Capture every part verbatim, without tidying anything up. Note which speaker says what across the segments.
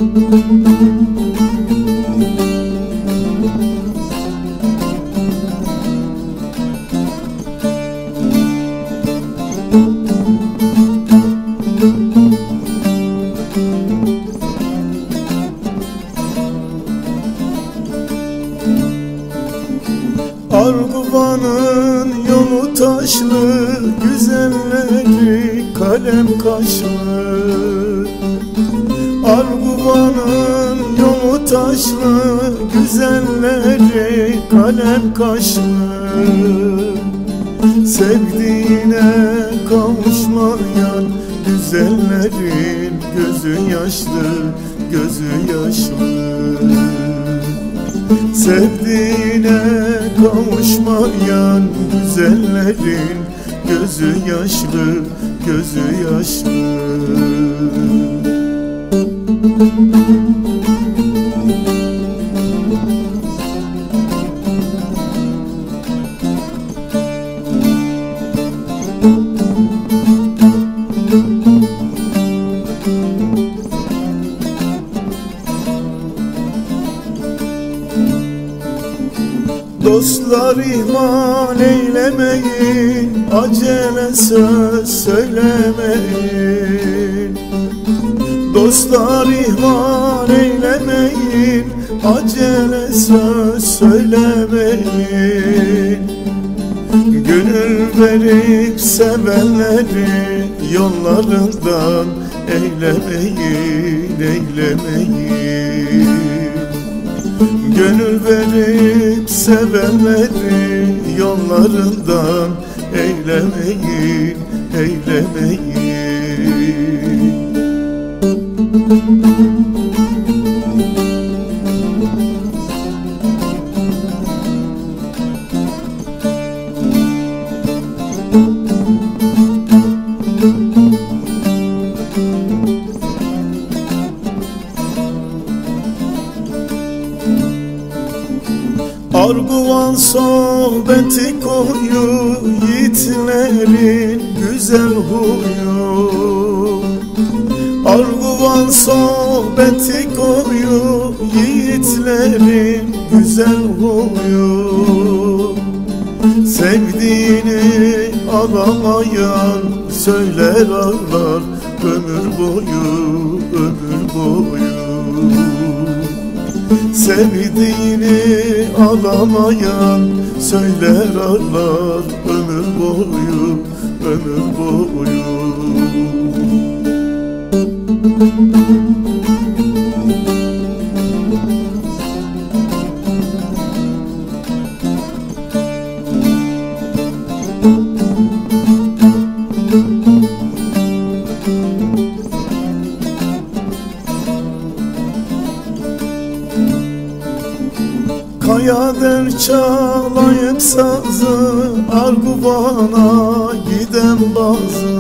Speaker 1: Arguvan'ın yolu taşlı, güzelleri kalem kaşlı. Arguvan'ın yolu taşlı, güzelleri kalem kaşlı. Sevdiğine kavuşmayan güzellerin gözü yaşlı, gözü yaşlı. Sevdiğine kavuşmayan güzellerin gözü yaşlı, gözü yaşlı. Dostlar ihmal eylemeyin, acele söz söylemeyin. Dostlar ihmal eylemeyin, acele söz söylemeyin. Gönül verip sevenleri yollarından eylemeyin, eylemeyin. Gönül verip sevenleri yollarından eylemeyin, eylemeyin. Arguvan sohbeti koyu, yiğitlerin güzel huyu. Arguvan sohbeti koyu, yiğitlerin güzel huyu. Sevdiğini alamayan söyler ağlar ömür boyu, ömür boyu. Sevdiğini alamayan söyler ağlar ömür boyu, ömür boyu. Kaya der çalayıp sazı, Arguvan'a giden bazı.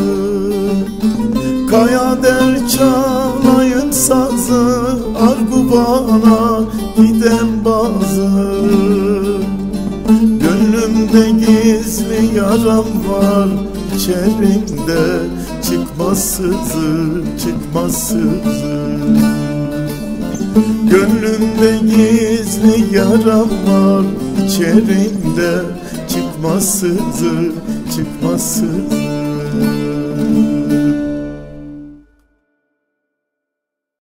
Speaker 1: Kaya der çalayıp sazı, Arguvan'a giden bazı. Gönlümde gizli yaram var, içerimde çıkmaz sızı, çıkmaz sızı. Gönlümde gizli yaram var, içerimde çıkmaz sızı, çıkmaz sızı.